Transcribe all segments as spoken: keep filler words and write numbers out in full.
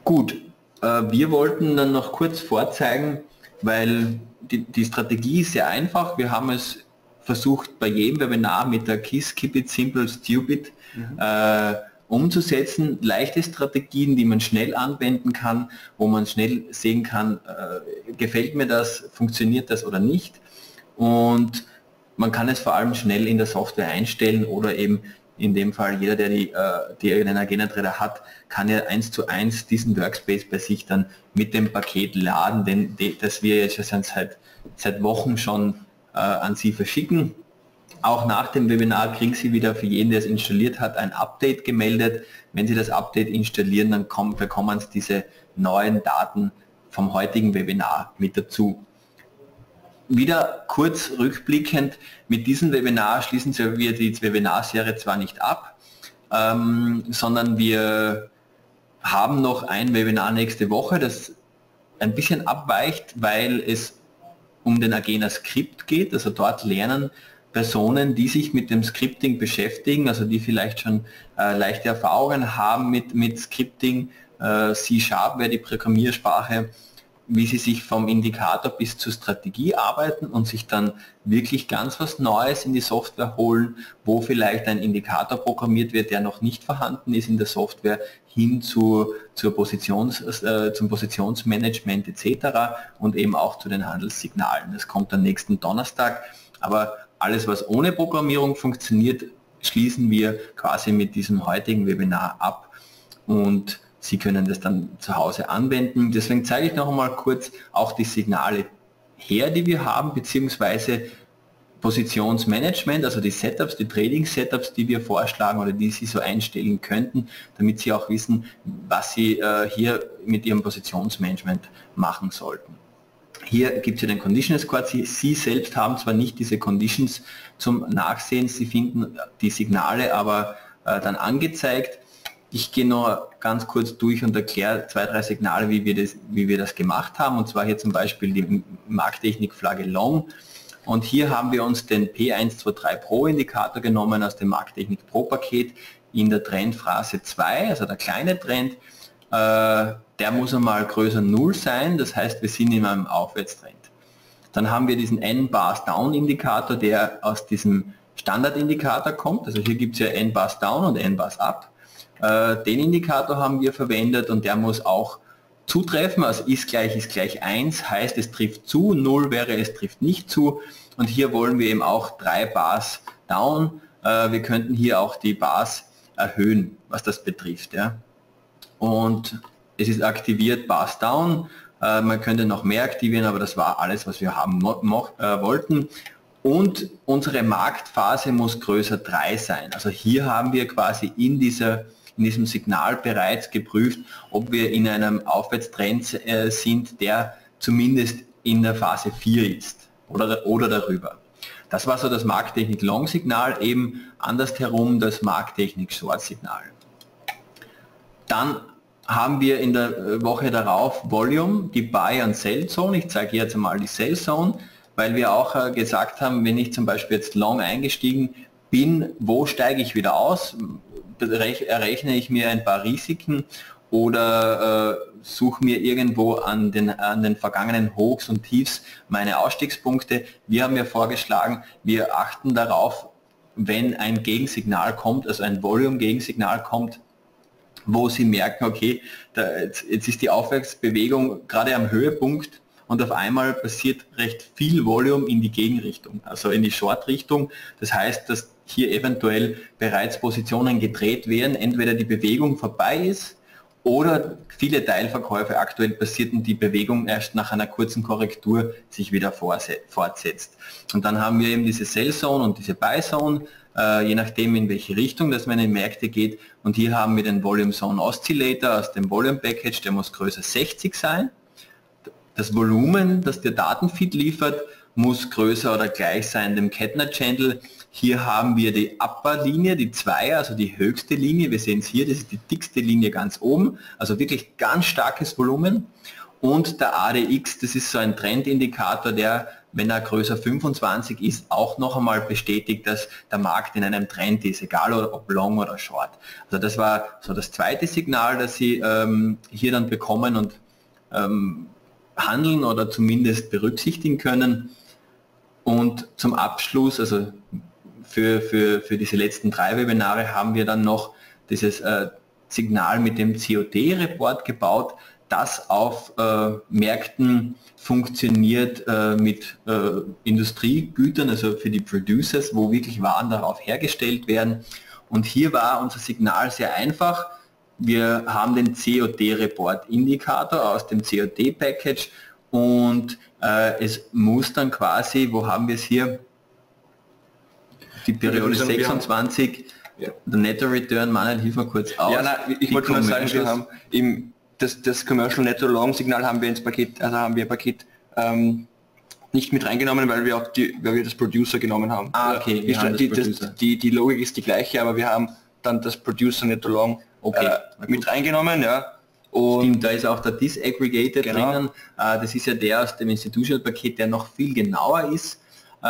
Gut, äh, wir wollten dann noch kurz vorzeigen, weil die, die Strategie ist sehr einfach. Wir haben es versucht bei jedem Webinar mit der K I S S, Keep It Simple, Stupid mhm. äh, umzusetzen. Leichte Strategien, die man schnell anwenden kann, wo man schnell sehen kann, äh, gefällt mir das, funktioniert das oder nicht. Und man kann es vor allem schnell in der Software einstellen oder eben in dem Fall jeder, der die, die einen Agenda-Trader hat, kann ja eins zu eins diesen Workspace bei sich dann mit dem Paket laden, denn das wir jetzt schon seit, seit Wochen schon äh, an Sie verschicken. Auch nach dem Webinar kriegen Sie wieder für jeden, der es installiert hat, ein Update gemeldet. Wenn Sie das Update installieren, dann kommen, bekommen Sie diese neuen Daten vom heutigen Webinar mit dazu. Wieder kurz rückblickend, mit diesem Webinar schließen wir die Webinarserie zwar nicht ab, ähm, sondern wir haben noch ein Webinar nächste Woche, das ein bisschen abweicht, weil es um den Agena Skript geht. Also dort lernen Personen, die sich mit dem Scripting beschäftigen, also die vielleicht schon äh, leichte Erfahrungen haben mit, mit Scripting, äh, C Sharp wäre die Programmiersprache, wie sie sich vom Indikator bis zur Strategie arbeiten und sich dann wirklich ganz was Neues in die Software holen, wo vielleicht ein Indikator programmiert wird, der noch nicht vorhanden ist in der Software, hin zu, zur Positions, äh, zum Positionsmanagement et cetera und eben auch zu den Handelssignalen. Das kommt am nächsten Donnerstag, aber alles, was ohne Programmierung funktioniert, schließen wir quasi mit diesem heutigen Webinar ab und Sie können das dann zu Hause anwenden. Deswegen zeige ich noch einmal kurz auch die Signale her, die wir haben, beziehungsweise Positionsmanagement, also die Setups, die Trading-Setups, die wir vorschlagen oder die Sie so einstellen könnten, damit Sie auch wissen, was Sie äh, hier mit Ihrem Positionsmanagement machen sollten. Hier gibt es ja den Condition Score. Sie, Sie selbst haben zwar nicht diese Conditions zum Nachsehen, Sie finden die Signale aber äh, dann angezeigt. Ich gehe noch ganz kurz durch und erkläre zwei, drei Signale, wie wir das, wie wir das gemacht haben. Und zwar hier zum Beispiel die Markttechnik-Flagge Long. Und hier haben wir uns den P eins zwei drei Pro Indikator genommen aus dem Markttechnik Pro Paket in der Trendphase zwei, also der kleine Trend. Äh, der muss einmal größer null sein, das heißt, wir sind in einem Aufwärtstrend. Dann haben wir diesen N-Bars Down Indikator, der aus diesem Standardindikator kommt. Also hier gibt es ja N-Bars Down und N-Bars Up. Den Indikator haben wir verwendet und der muss auch zutreffen, also ist gleich ist gleich eins, heißt es trifft zu, null wäre es trifft nicht zu und hier wollen wir eben auch drei Bars down, wir könnten hier auch die Bars erhöhen, was das betrifft. Ja. Und es ist aktiviert Bars down, man könnte noch mehr aktivieren, aber das war alles, was wir haben wollten. Und unsere Marktphase muss größer drei sein, also hier haben wir quasi in dieser in diesem Signal bereits geprüft, ob wir in einem Aufwärtstrend äh, sind, der zumindest in der Phase vier ist oder, oder darüber. Das war so das Markttechnik Long Signal, eben andersherum das Markttechnik Short Signal. Dann haben wir in der Woche darauf Volume, die Buy und Sell Zone. Ich zeige jetzt einmal die Sell Zone, weil wir auch äh, gesagt haben, wenn ich zum Beispiel jetzt Long eingestiegen bin, wo steige ich wieder aus? Errechne ich mir ein paar Risiken oder äh, suche mir irgendwo an den, an den vergangenen Hochs und Tiefs meine Ausstiegspunkte. Wir haben ja vorgeschlagen, wir achten darauf, wenn ein Gegensignal kommt, also ein Volume-Gegensignal kommt, wo Sie merken, okay, da, jetzt, jetzt ist die Aufwärtsbewegung gerade am Höhepunkt und auf einmal passiert recht viel Volume in die Gegenrichtung, also in die Short-Richtung. Das heißt, dass hier eventuell bereits Positionen gedreht werden, entweder die Bewegung vorbei ist oder viele Teilverkäufe aktuell passiert und die Bewegung erst nach einer kurzen Korrektur sich wieder fortsetzt. Und dann haben wir eben diese Sell Zone und diese Buy Zone, äh, je nachdem in welche Richtung das man in Märkte geht. Und hier haben wir den Volume Zone Oscillator aus dem Volume Package, der muss größer sechzig sein. Das Volumen, das der Datenfeed liefert, muss größer oder gleich sein dem Kettner Channel. Hier haben wir die Upper-Linie, die Zweier, also die höchste Linie. Wir sehen es hier, das ist die dickste Linie ganz oben, also wirklich ganz starkes Volumen. Und der A D X, das ist so ein Trendindikator, der wenn er größer fünfundzwanzig ist, auch noch einmal bestätigt, dass der Markt in einem Trend ist, egal ob long oder short. Also das war so das zweite Signal, das Sie ähm, hier dann bekommen und ähm, handeln oder zumindest berücksichtigen können. Und zum Abschluss, also für, für, für diese letzten drei Webinare haben wir dann noch dieses äh, Signal mit dem C O D-Report gebaut, das auf äh, Märkten funktioniert äh, mit äh, Industriegütern, also für die Producers, wo wirklich Waren darauf hergestellt werden. Und hier war unser Signal sehr einfach. Wir haben den C O D-Report-Indikator aus dem C O D-Package und äh, es muss dann quasi, wo haben wir es hier? Die Periode sagen, sechsundzwanzig, ja. Der Netto Return, Manuel, hilf mal kurz aus. Ja, nein, ich wollte nur sagen, wir haben im, das, das Commercial Netto Long Signal haben wir ins Paket, also haben wir Paket ähm, nicht mit reingenommen, weil wir auch die, weil wir das Producer genommen haben. Ah, okay. Die, haben die, das, die, die Logik ist die gleiche, aber wir haben dann das Producer Netto Long okay. äh, mit reingenommen, ja. Und stimmt, da ist auch der Disaggregator genau. drinnen. Äh, das ist ja der aus dem Institutional Paket, der noch viel genauer ist.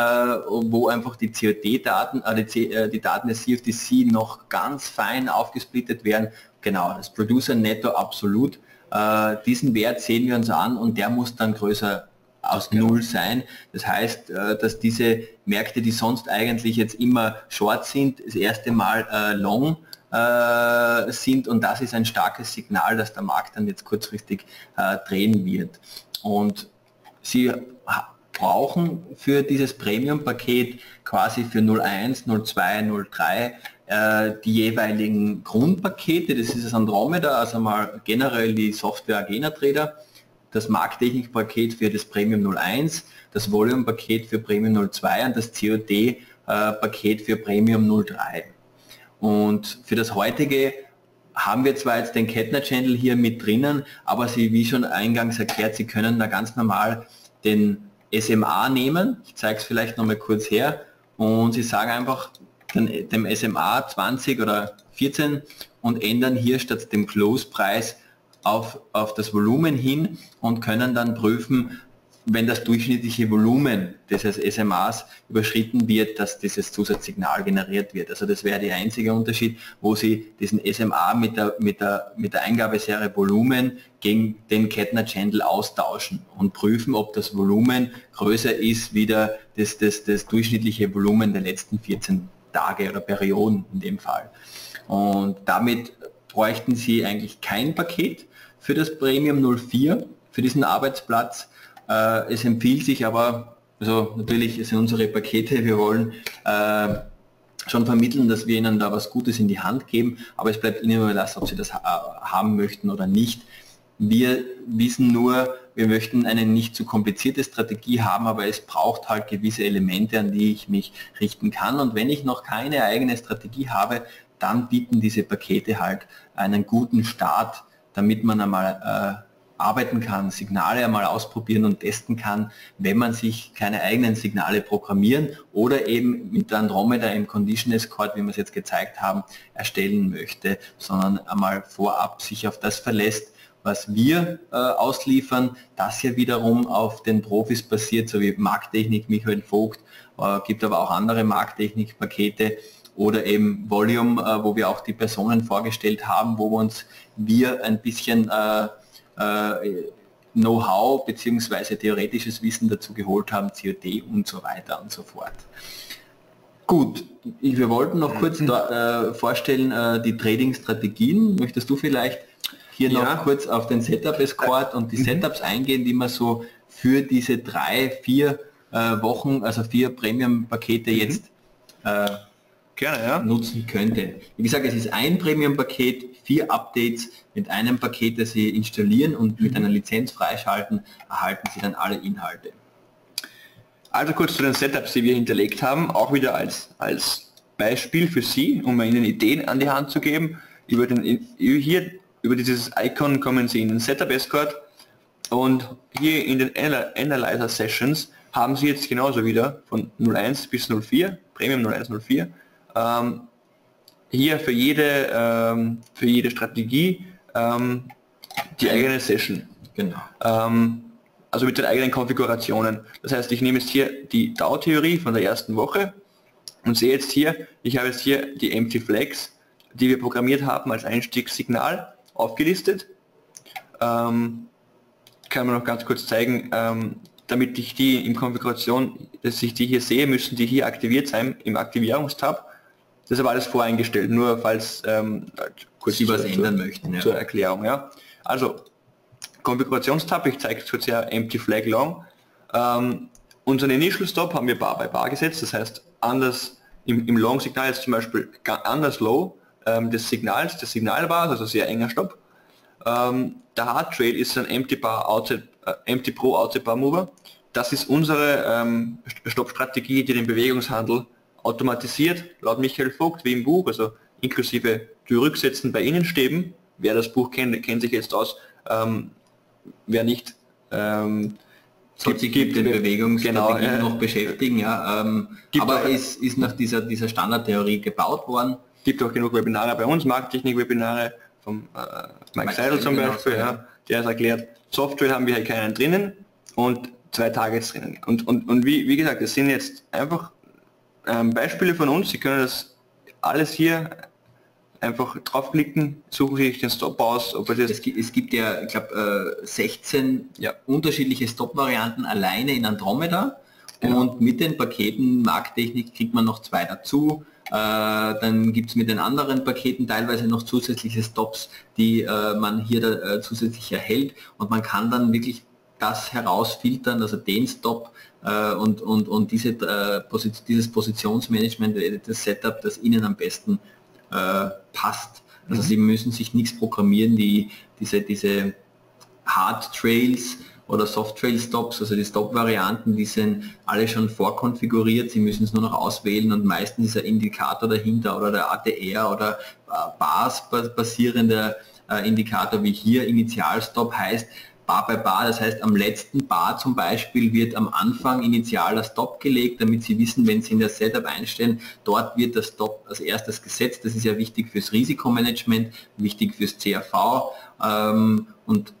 Wo einfach die C O D-Daten, äh, die, äh, die Daten des C F D C noch ganz fein aufgesplittet werden. Genau, das Producer Netto absolut. Äh, diesen Wert sehen wir uns an und der muss dann größer aus genau. null sein. Das heißt, äh, dass diese Märkte, die sonst eigentlich jetzt immer short sind, das erste Mal äh, long äh, sind und das ist ein starkes Signal, dass der Markt dann jetzt kurzfristig äh, drehen wird. Und Sie brauchen für dieses Premium-Paket quasi für null eins, null zwei, null drei äh, die jeweiligen Grundpakete, das ist das Andromeda, also mal generell die Software Agena Trader, das Markttechnik-Paket für das Premium null eins, das Volume-Paket für Premium null zwei und das C O D-Paket für Premium null drei. Und für das heutige haben wir zwar jetzt den Kettner Channel hier mit drinnen, aber Sie, wie schon eingangs erklärt, Sie können da ganz normal den S M A nehmen, ich zeige es vielleicht nochmal kurz her und Sie sagen einfach den, dem S M A zwanzig oder vierzehn und ändern hier statt dem Close-Preis auf, auf das Volumen hin und können dann prüfen, wenn das durchschnittliche Volumen des S M As überschritten wird, dass dieses Zusatzsignal generiert wird. Also das wäre der einzige Unterschied, wo Sie diesen S M A mit der, mit der, mit der Eingabeserie Volumen gegen den Kettner Channel austauschen und prüfen, ob das Volumen größer ist wie der, das, das, das durchschnittliche Volumen der letzten vierzehn Tage oder Perioden in dem Fall. Und damit bräuchten Sie eigentlich kein Paket für das Premium null vier, für diesen Arbeitsplatz. Es empfiehlt sich aber, also natürlich sind unsere Pakete, wir wollen äh, schon vermitteln, dass wir Ihnen da was Gutes in die Hand geben, aber es bleibt Ihnen überlassen, ob Sie das ha haben möchten oder nicht. Wir wissen nur, wir möchten eine nicht zu komplizierte Strategie haben, aber es braucht halt gewisse Elemente, an die ich mich richten kann. Und wenn ich noch keine eigene Strategie habe, dann bieten diese Pakete halt einen guten Start, damit man einmal äh, arbeiten kann, Signale einmal ausprobieren und testen kann, wenn man sich keine eigenen Signale programmieren oder eben mit der Andromeda im Condition Escort, wie wir es jetzt gezeigt haben, erstellen möchte, sondern einmal vorab sich auf das verlässt, was wir äh, ausliefern, das ja wiederum auf den Profis basiert, so wie Markttechnik, Michael Vogt, äh, gibt aber auch andere Markttechnik-Pakete oder eben Volume, äh, wo wir auch die Personen vorgestellt haben, wo wir uns wir ein bisschen äh, Know-how bzw. theoretisches Wissen dazu geholt haben, C O D und so weiter und so fort. Gut, wir wollten noch kurz da, äh, vorstellen, äh, die Trading-Strategien. Möchtest du vielleicht hier noch ja. kurz auf den Setup-Escort und die Setups eingehen, die man so für diese drei, vier äh, Wochen, also vier Premium-Pakete mhm. jetzt äh, Gerne, ja. nutzen könnte. Wie gesagt, es ist ein Premium-Paket, vier Updates mit einem Paket, das Sie installieren und mit einer Lizenz freischalten, erhalten Sie dann alle Inhalte. Also kurz zu den Setups, die wir hinterlegt haben, auch wieder als, als Beispiel für Sie, um Ihnen Ideen an die Hand zu geben. Über, den, hier, über dieses Icon kommen Sie in den Setup Escort und hier in den Analyzer Sessions haben Sie jetzt genauso wieder von null eins bis null vier, Premium null eins, null vier, ähm, hier für jede, ähm, für jede Strategie ähm, die eigene Session. Genau. Ähm, also mit den eigenen Konfigurationen. Das heißt, ich nehme jetzt hier die D A O-Theorie von der ersten Woche und sehe jetzt hier, ich habe jetzt hier die Empty Flags, die wir programmiert haben als Einstiegssignal aufgelistet. Ähm, kann man noch ganz kurz zeigen, ähm, damit ich die in Konfiguration, dass ich die hier sehe, müssen die hier aktiviert sein im Aktivierungstab. Das ist aber alles voreingestellt, nur falls ähm, kurz Sie was zur, ändern möchten. Ja. Zur Erklärung. Ja. Also Konfigurationstab, ich zeige kurz ja Empty Flag Long. Ähm, unseren Initial Stop haben wir Bar by Bar gesetzt, das heißt anders im, im Long-Signal ist zum Beispiel anders low ähm, des Signals, des Signalbars, also sehr enger Stopp. Ähm, der Hard Trail ist ein Empty Bar Outside, äh, Empty Pro Outside Bar Mover. Das ist unsere ähm, Stoppstrategie, die den Bewegungshandel automatisiert, laut Michael Vogt, wie im Buch, also inklusive die Rücksetzen bei Innenstäben. Wer das Buch kennt, kennt sich jetzt aus. Ähm, wer nicht, ähm, soll sich mit den Bewegungsstrategien genau, äh, noch beschäftigen. Ja, ähm, aber es ist nach dieser, dieser Standardtheorie gebaut worden. Gibt auch genug Webinare bei uns, Markttechnik-Webinare vom äh, Mike, Mike Seidel zum Beispiel, genau, ja, der hat erklärt, Software haben wir hier keinen drinnen und zwei Tages drinnen. Und, und, und wie, wie gesagt, das sind jetzt einfach ähm, Beispiele von uns, Sie können das alles hier einfach draufklicken, suchen Sie sich den Stop aus. Ob es, es, gibt, es gibt ja, ich glaube, äh, sechzehn ja. unterschiedliche Stop-Varianten alleine in Andromeda, genau, und mit den Paketen Markttechnik kriegt man noch zwei dazu. Äh, dann gibt es mit den anderen Paketen teilweise noch zusätzliche Stops, die äh, man hier da, äh, zusätzlich erhält, und man kann dann wirklich das herausfiltern, also den Stop äh, und, und, und diese, äh, Position, dieses Positionsmanagement, das Setup, das Ihnen am besten äh, passt. Also mhm. Sie müssen sich nichts programmieren, die, diese, diese Hard Trails oder Soft Trail Stops, also die Stop-Varianten, die sind alle schon vorkonfiguriert, Sie müssen es nur noch auswählen, und meistens ist ein Indikator dahinter oder der A T R oder äh, Bars basierender äh, Indikator, wie hier Initialstop heißt, Bar by Bar, das heißt am letzten Bar zum Beispiel wird am Anfang initialer Stop gelegt, damit Sie wissen, wenn Sie in das Setup einstellen, dort wird der Stop als erstes gesetzt. Das ist ja wichtig fürs Risikomanagement, wichtig fürs C R V, ähm, und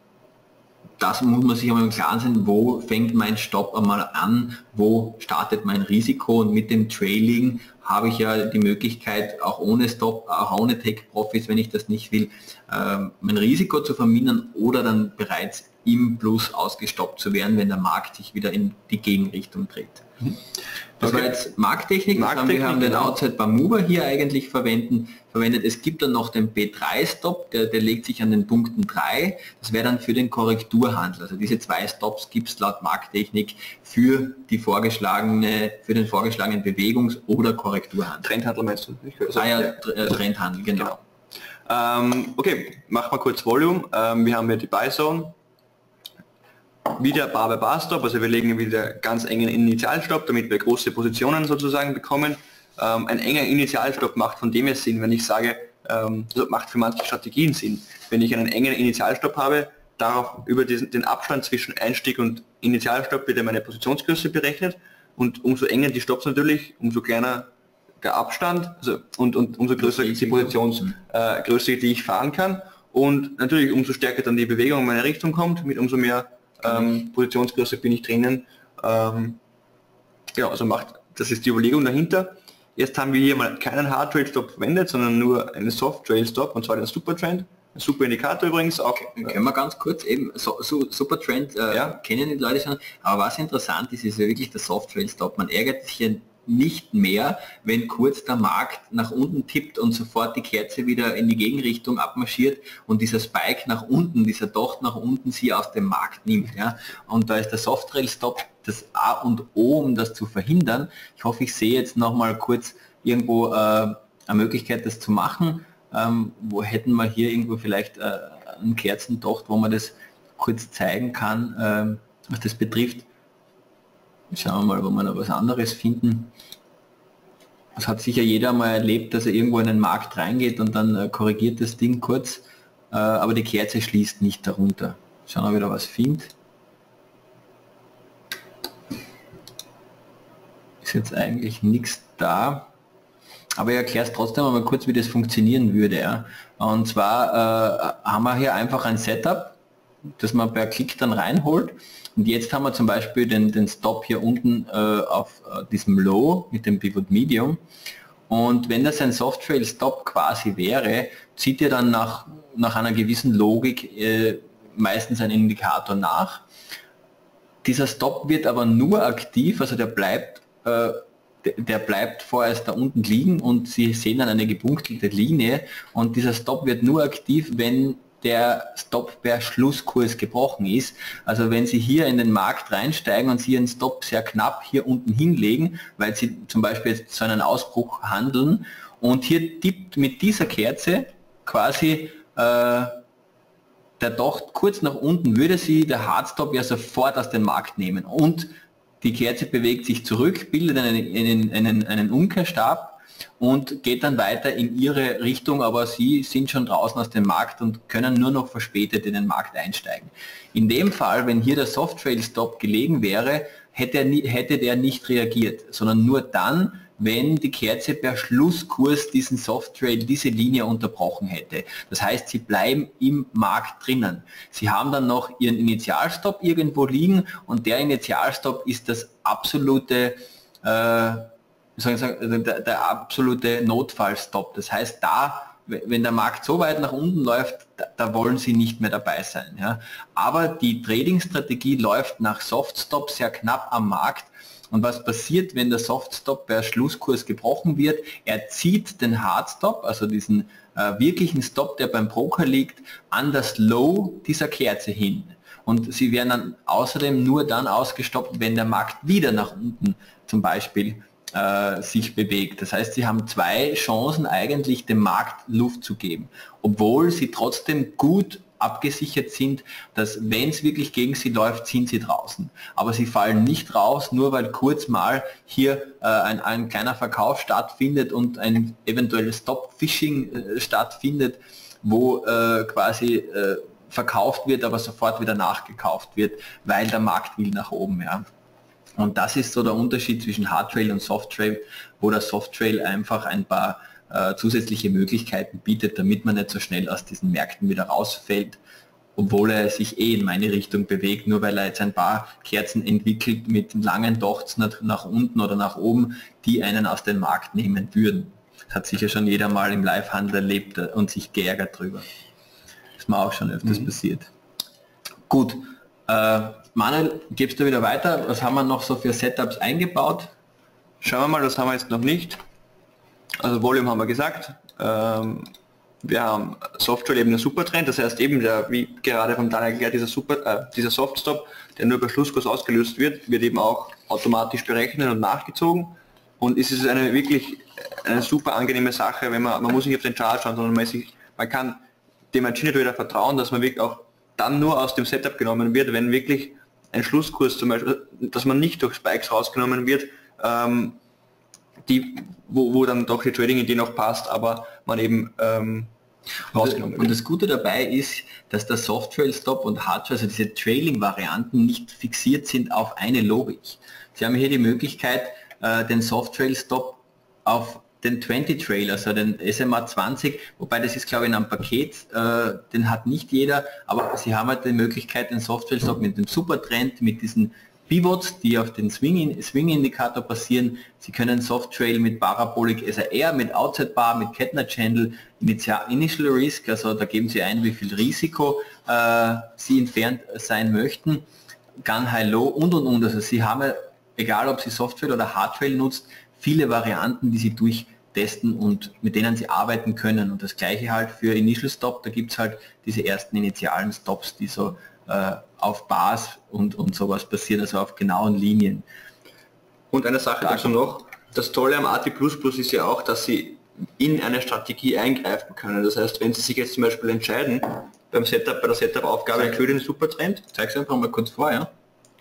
das muss man sich einmal im Klaren sein, wo fängt mein Stopp einmal an, wo startet mein Risiko, und mit dem Trailing habe ich ja die Möglichkeit, auch ohne Stop, auch ohne Take Profits, wenn ich das nicht will, mein Risiko zu vermindern oder dann bereits im Plus ausgestoppt zu werden, wenn der Markt sich wieder in die Gegenrichtung dreht. Das okay. war jetzt Markttechnik, Markttechnik wir haben den Outside Bar Mover hier eigentlich verwenden, verwendet. Es gibt dann noch den B drei Stop, der, der legt sich an den Punkten drei. Das wäre dann für den Korrekturhandel. Also diese zwei Stops gibt es laut Markttechnik für die vorgeschlagene, für den vorgeschlagenen Bewegungs- oder Korrekturhandel. Trendhandel meinst du? Ich ah, ja, ja. Trendhandel, genau. genau. Ähm, okay, machen wir kurz Volume. Ähm, wir haben hier die Buy Zone. Wieder Bar by Bar Stop, also wir legen wieder ganz engen Initialstopp, damit wir große Positionen sozusagen bekommen. Ähm, ein enger Initialstopp macht von dem her Sinn, wenn ich sage, ähm, das macht für manche Strategien Sinn. Wenn ich einen engen Initialstopp habe, darauf über diesen, den Abstand zwischen Einstieg und Initialstopp wird meine Positionsgröße berechnet, und umso enger die Stops natürlich, umso kleiner der Abstand, also, und, und umso größer ist die Positionsgröße, äh, die ich fahren kann, und natürlich umso stärker dann die Bewegung in meine Richtung kommt, mit umso mehr Ähm, Positionsgröße bin ich drinnen. Ähm, ja, also macht, das ist die Überlegung dahinter. Jetzt haben wir hier mal keinen Hard Trail Stop verwendet, sondern nur einen Soft Trail Stop, und zwar den Super Trend. Ein super Indikator übrigens auch. Okay, können wir ganz kurz eben, so, so, Super Trend äh, ja. kennen die Leute schon, aber was interessant ist, ist ja wirklich der Soft Trail Stop. Man ärgert sich hier nicht mehr, wenn kurz der Markt nach unten tippt und sofort die Kerze wieder in die Gegenrichtung abmarschiert und dieser Spike nach unten, dieser Docht nach unten sie aus dem Markt nimmt. Ja? Und da ist der Soft Trail Stop das A und O, um das zu verhindern. Ich hoffe, ich sehe jetzt noch mal kurz irgendwo äh, eine Möglichkeit, das zu machen. Ähm, wo hätten wir hier irgendwo vielleicht äh, einen Kerzendocht, wo man das kurz zeigen kann, ähm, was das betrifft. Schauen wir mal, wo wir noch was anderes finden. Das hat sicher jeder mal erlebt, dass er irgendwo in den Markt reingeht und dann äh, korrigiert das Ding kurz, äh, aber die Kerze schließt nicht darunter. Schauen wir, ob ich da was finde. Ist jetzt eigentlich nichts da. Aber ich erkläre es trotzdem mal kurz, wie das funktionieren würde. Ja. Und zwar äh, haben wir hier einfach ein Setup. das man per Klick dann reinholt. Und jetzt haben wir zum Beispiel den, den Stop hier unten äh, auf äh, diesem Low mit dem Pivot Medium. Und wenn das ein Soft Trail Stop quasi wäre, zieht ihr dann nach, nach einer gewissen Logik äh, meistens einen Indikator nach. Dieser Stop wird aber nur aktiv, also der bleibt, äh, der, der bleibt vorerst da unten liegen und Sie sehen dann eine gepunktete Linie und dieser Stop wird nur aktiv, wenn der Stop per Schlusskurs gebrochen ist. Also wenn Sie hier in den Markt reinsteigen und Sie Ihren Stop sehr knapp hier unten hinlegen, weil Sie zum Beispiel jetzt so einen Ausbruch handeln und hier tippt mit dieser Kerze quasi äh, der Docht kurz nach unten, würde Sie der Hardstop ja sofort aus dem Markt nehmen und die Kerze bewegt sich zurück, bildet einen, einen, einen, einen Umkehrstab und geht dann weiter in ihre Richtung, aber Sie sind schon draußen aus dem Markt und können nur noch verspätet in den Markt einsteigen. In dem Fall, wenn hier der Soft Trail Stop gelegen wäre, hätte, er nie, hätte der nicht reagiert, sondern nur dann, wenn die Kerze per Schlusskurs diesen Soft Trail, diese Linie unterbrochen hätte. Das heißt, Sie bleiben im Markt drinnen. Sie haben dann noch Ihren Initialstop irgendwo liegen und der Initialstop ist das absolute äh, Der, der absolute Notfallstop. Das heißt, da, wenn der Markt so weit nach unten läuft, da, da wollen Sie nicht mehr dabei sein. Ja. Aber die Trading-Strategie läuft nach Softstop sehr knapp am Markt. Und was passiert, wenn der Softstop per Schlusskurs gebrochen wird? Er zieht den Hardstop, also diesen äh, wirklichen Stop, der beim Broker liegt, an das Low dieser Kerze hin. Und Sie werden dann außerdem nur dann ausgestoppt, wenn der Markt wieder nach unten zum Beispiel Äh, sich bewegt. Das heißt, Sie haben zwei Chancen eigentlich dem Markt Luft zu geben, obwohl Sie trotzdem gut abgesichert sind, dass wenn es wirklich gegen Sie läuft, sind Sie draußen. Aber Sie fallen nicht raus, nur weil kurz mal hier äh, ein, ein kleiner Verkauf stattfindet und ein eventuelles Stop-Phishing äh, stattfindet, wo äh, quasi äh, verkauft wird, aber sofort wieder nachgekauft wird, weil der Markt will nach oben. Ja. Und das ist so der Unterschied zwischen Hardtrail und Softtrail, wo der Softtrail einfach ein paar äh, zusätzliche Möglichkeiten bietet, damit man nicht so schnell aus diesen Märkten wieder rausfällt, obwohl er sich eh in meine Richtung bewegt, nur weil er jetzt ein paar Kerzen entwickelt mit langen Dochts nach, nach unten oder nach oben, die einen aus dem Markt nehmen würden. Das hat sicher schon jeder mal im Live-Handel erlebt und sich geärgert drüber. Das ist mir auch schon öfters mhm. passiert. Gut. Äh, Manuel, gibst du wieder weiter? Was haben wir noch so für Setups eingebaut? Schauen wir mal, das haben wir jetzt noch nicht. Also Volume haben wir gesagt. Ähm, wir haben Softtrail eben einen Supertrend, das heißt eben, der, wie gerade vom Daniel erklärt, dieser, Super, äh, dieser Softstop, der nur bei Schlusskurs ausgelöst wird, wird eben auch automatisch berechnet und nachgezogen. Und es ist eine wirklich eine super angenehme Sache, wenn man, man muss nicht auf den Chart schauen, sondern man, sich, man kann dem Maschine wieder vertrauen, dass man wirklich auch dann nur aus dem Setup genommen wird, wenn wirklich ein Schlusskurs zum Beispiel, dass man nicht durch Spikes rausgenommen wird, ähm, die, wo, wo dann doch die Trading-Idee noch passt, aber man eben ähm, rausgenommen wird. Und das Gute dabei ist, dass der Soft-Trail-Stop und Hard-Trail, also diese Trailing-Varianten, nicht fixiert sind auf eine Logik. Sie haben hier die Möglichkeit, äh, den Soft-Trail-Stop auf den zwanzig Trail, also den S M A zwanzig, wobei das ist glaube ich in einem Paket, äh, den hat nicht jeder, aber Sie haben halt die Möglichkeit, den Soft-Trail-Stop mit dem Supertrend, mit diesen Pivots, die auf den Swing-Indikator passieren. Sie können Soft-Trail mit Parabolic S R R, mit Outside Bar, mit Kettner Channel, Initial Risk, also da geben Sie ein, wie viel Risiko äh, Sie entfernt sein möchten, Gun High Low und und und. Also Sie haben, egal ob Sie Soft-Trail oder Hard-Trail nutzt, viele Varianten, die Sie durchtesten und mit denen Sie arbeiten können. Und das gleiche halt für Initial Stop, da gibt es halt diese ersten initialen Stops, die so äh, auf Bars und, und sowas passieren, also auf genauen Linien. Und eine Sache dazu noch, das Tolle am A T plus plus ist ja auch, dass Sie in eine Strategie eingreifen können. Das heißt, wenn Sie sich jetzt zum Beispiel entscheiden, beim Setup, bei der Setup-Aufgabe, ich würde den Supertrend. Zeig es einfach mal kurz vor, ja.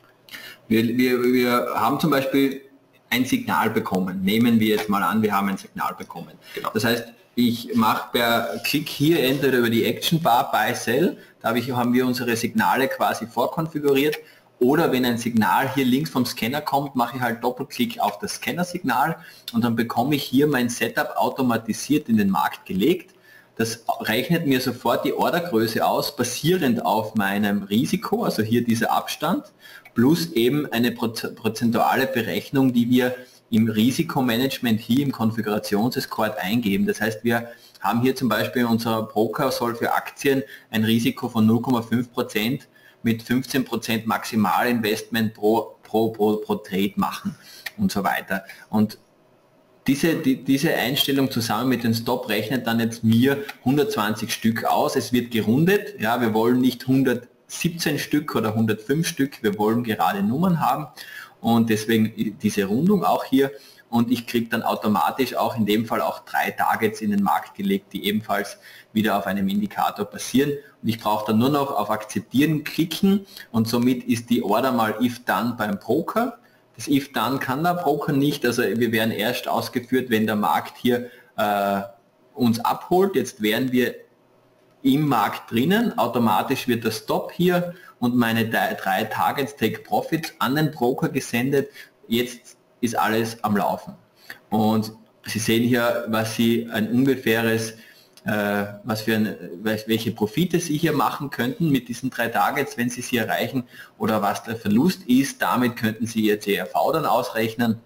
Wir, wir, wir haben zum Beispiel ein Signal bekommen. Nehmen wir jetzt mal an, wir haben ein Signal bekommen. Genau. Das heißt, ich mache per Klick hier entweder über die Action Bar Buy Sell, da habe ich, haben wir unsere Signale quasi vorkonfiguriert, oder wenn ein Signal hier links vom Scanner kommt, mache ich halt Doppelklick auf das Scanner-Signal und dann bekomme ich hier mein Setup automatisiert in den Markt gelegt. das rechnet mir sofort die Ordergröße aus, basierend auf meinem Risiko, also hier dieser Abstand, plus eben eine prozentuale Berechnung, die wir im Risikomanagement hier im Konfigurationsescort eingeben. Das heißt, wir haben hier zum Beispiel, unser Broker soll für Aktien ein Risiko von null Komma fünf Prozent mit fünfzehn Prozent Maximalinvestment pro, pro, pro, pro Trade machen und so weiter. Und diese, die, diese Einstellung zusammen mit dem Stop rechnet dann jetzt mir hundertzwanzig Stück aus. Es wird gerundet. Ja, wir wollen nicht hundertsiebzehn Stück oder hundertfünf Stück, wir wollen gerade Nummern haben und deswegen diese Rundung auch hier. Und ich kriege dann automatisch auch in dem Fall auch drei Targets in den Markt gelegt, die ebenfalls wieder auf einem Indikator passieren. Und ich brauche dann nur noch auf Akzeptieren klicken und somit ist die Order mal if done beim Broker. Das if done kann der Broker nicht, also wir werden erst ausgeführt, wenn der Markt hier äh, uns abholt. Jetzt wären wir im Markt drinnen, automatisch wird der Stop hier und meine drei Targets Take Profit an den Broker gesendet. Jetzt ist alles am Laufen. Und Sie sehen hier, was Sie ein ungefähres, äh, was für ein, welche Profite Sie hier machen könnten mit diesen drei Targets, wenn Sie sie erreichen, oder was der Verlust ist. Damit könnten Sie Ihr C R V dann ausrechnen.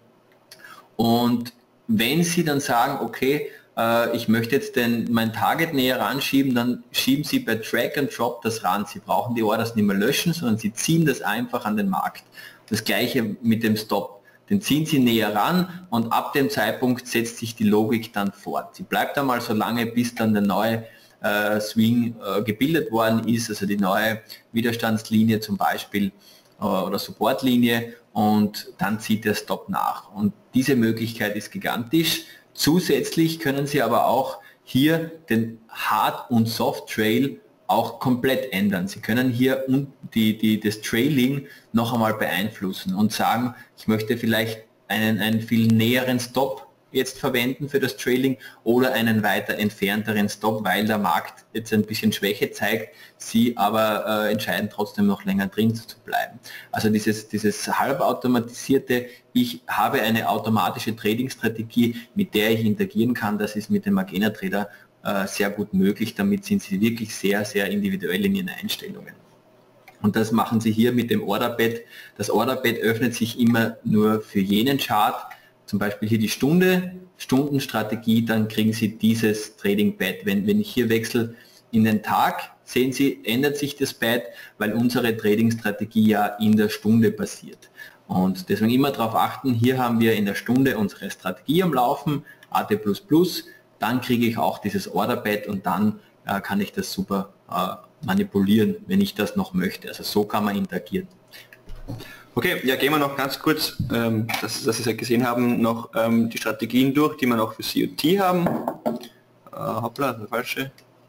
Und wenn Sie dann sagen, okay, äh, ich möchte jetzt den, mein Target näher ranschieben, dann schieben Sie bei Drag and Drop das ran. Sie brauchen die Orders nicht mehr löschen, sondern Sie ziehen das einfach an den Markt. Das gleiche mit dem Stop. Den ziehen Sie näher ran und ab dem Zeitpunkt setzt sich die Logik dann fort. Sie bleibt einmal so lange, bis dann der neue äh, Swing äh, gebildet worden ist, also die neue Widerstandslinie zum Beispiel äh, oder Supportlinie, und dann zieht der Stop nach. Und diese Möglichkeit ist gigantisch. Zusätzlich können Sie aber auch hier den Hard- und Soft-Trail auch komplett ändern. Sie können hier die, die, das Trailing noch einmal beeinflussen und sagen, ich möchte vielleicht einen, einen viel näheren Stop jetzt verwenden für das Trailing oder einen weiter entfernteren Stop, weil der Markt jetzt ein bisschen Schwäche zeigt, Sie aber äh, entscheiden trotzdem noch länger drin zu bleiben. Also dieses, dieses halbautomatisierte, ich habe eine automatische Trading-Strategie, mit der ich interagieren kann, das ist mit dem Magena Trader sehr gut möglich. Damit sind Sie wirklich sehr, sehr individuell in Ihren Einstellungen. Und das machen Sie hier mit dem Orderbed. Das Orderbed öffnet sich immer nur für jenen Chart, zum Beispiel hier die Stunde, Stundenstrategie, dann kriegen Sie dieses Trading Bed. Wenn, wenn ich hier wechsle in den Tag, sehen Sie, ändert sich das Bed, weil unsere Trading-Strategie ja in der Stunde passiert. Und deswegen immer darauf achten, hier haben wir in der Stunde unsere Strategie am Laufen, A T plus plus, dann kriege ich auch dieses Orderbed und dann äh, kann ich das super äh, manipulieren, wenn ich das noch möchte. Also so kann man interagieren. Okay, ja, gehen wir noch ganz kurz, ähm, dass, dass Sie es ja gesehen haben, noch ähm, die Strategien durch, die wir noch für C O T haben. Äh, hoppla, das ist falsche.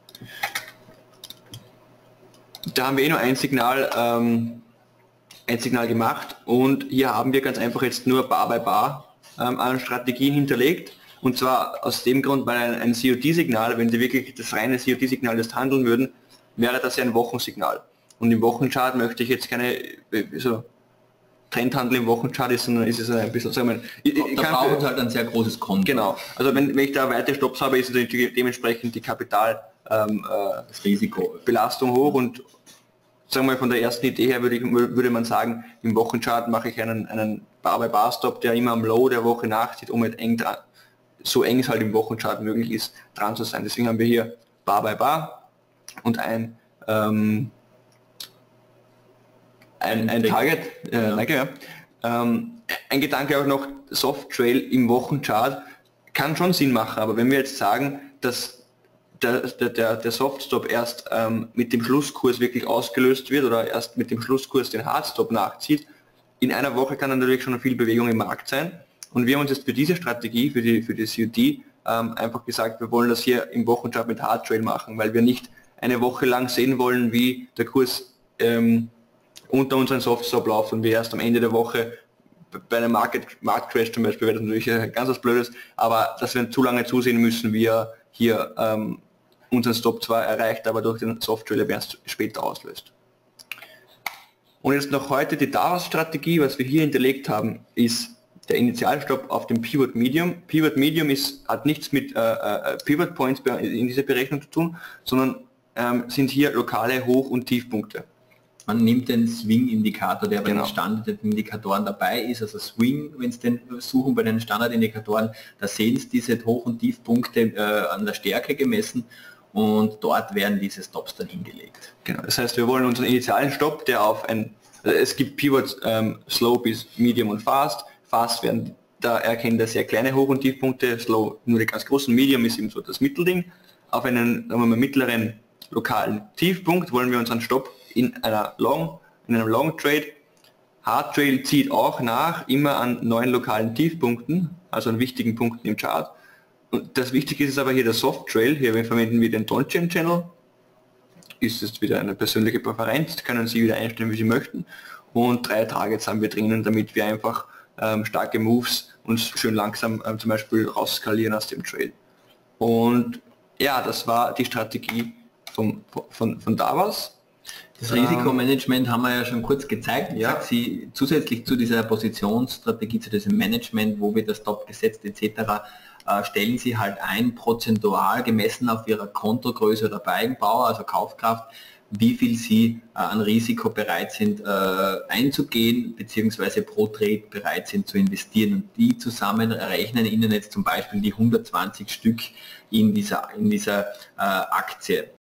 Da haben wir eh nur ein Signal, ähm, ein Signal gemacht und hier haben wir ganz einfach jetzt nur Bar by Bar ähm, an Strategien hinterlegt. Und zwar aus dem Grund, weil ein, ein C O T-Signal, wenn Sie wirklich das reine C O T-Signal jetzt handeln würden, wäre das ja ein Wochensignal. Und im Wochenchart möchte ich jetzt keine so Trendhandel im Wochenchart ist, sondern ist es ein bisschen, sagen wir, ich, ich da kann braucht halt ein sehr großes Konto. Genau. Also wenn, wenn ich da weite Stops habe, ist natürlich dementsprechend die Kapital ähm, äh, das Risiko Belastung hoch und sagen wir mal von der ersten Idee her würde, ich, würde man sagen, im Wochenchart mache ich einen, einen Bar-by-Bar-Stop, der immer am Low der Woche nachzieht, um halt eng dran, so eng es halt im Wochenchart möglich ist, dran zu sein. Deswegen haben wir hier Bar by Bar und ein, ähm, ein, ein Target, äh, ja. Danke, ja. Ähm, ein Gedanke auch noch, Soft Trail im Wochenchart kann schon Sinn machen, aber wenn wir jetzt sagen, dass der, der, der Soft Stop erst ähm, mit dem Schlusskurs wirklich ausgelöst wird oder erst mit dem Schlusskurs den Hard Stop nachzieht, in einer Woche kann dann natürlich schon viel Bewegung im Markt sein. Und wir haben uns jetzt für diese Strategie, für die, für die C O T, ähm, einfach gesagt, wir wollen das hier im Wochenchart mit Hard Trail machen, weil wir nicht eine Woche lang sehen wollen, wie der Kurs ähm, unter unseren Soft Stop läuft und wir erst am Ende der Woche bei einem Market, Market Crash zum Beispiel, wäre das natürlich äh, ganz was Blödes, aber dass wir zu lange zusehen müssen, wie er hier ähm, unseren Stop zwar erreicht, aber durch den Soft Trail erst später auslöst. Und jetzt noch heute die Daraus-Strategie, was wir hier hinterlegt haben, ist der Initialstopp auf dem Pivot Medium. Pivot Medium ist, hat nichts mit äh, äh, Pivot Points in dieser Berechnung zu tun, sondern ähm, sind hier lokale Hoch- und Tiefpunkte. Man nimmt den Swing-Indikator, der bei Genau. den Standardindikatoren dabei ist, also Swing, wenn Sie den suchen bei den Standardindikatoren, da sehen Sie diese Hoch- und Tiefpunkte äh, an der Stärke gemessen und dort werden diese Stops dann hingelegt. Genau. Das heißt, wir wollen unseren initialen Stopp, der auf ein, also es gibt Pivots, ähm, Slow bis Medium und Fast. Fast werden, da erkennen wir sehr kleine Hoch- und Tiefpunkte, Slow nur die ganz großen, Medium ist eben so das Mittelding. Auf einen, sagen wir mal, mittleren lokalen Tiefpunkt wollen wir unseren Stopp in einer Long, in einem Long Trade. Hard Trail zieht auch nach, immer an neuen lokalen Tiefpunkten, also an wichtigen Punkten im Chart. Und das Wichtige ist aber hier der Soft Trail. Hier verwenden wir den Donchian Channel. Ist jetzt wieder eine persönliche Präferenz, können Sie wieder einstellen, wie Sie möchten. Und drei Targets haben wir drinnen, damit wir einfach ähm, starke Moves uns schön langsam ähm, zum Beispiel rausskalieren aus dem Trade. Und ja, das war die Strategie vom, von, von Davos. Das Risikomanagement haben wir ja schon kurz gezeigt. Ja. Sagt Sie zusätzlich zu dieser Positionsstrategie, zu diesem Management, wo wird das Stop gesetzt et cetera, äh, stellen Sie halt ein prozentual gemessen auf Ihrer Kontogröße oder Buying Power, also Kaufkraft, wie viel Sie äh, an Risiko bereit sind äh, einzugehen, beziehungsweise pro Trade bereit sind zu investieren. Und die zusammen rechnen Ihnen jetzt zum Beispiel die hundertzwanzig Stück in dieser, in dieser äh, Aktie.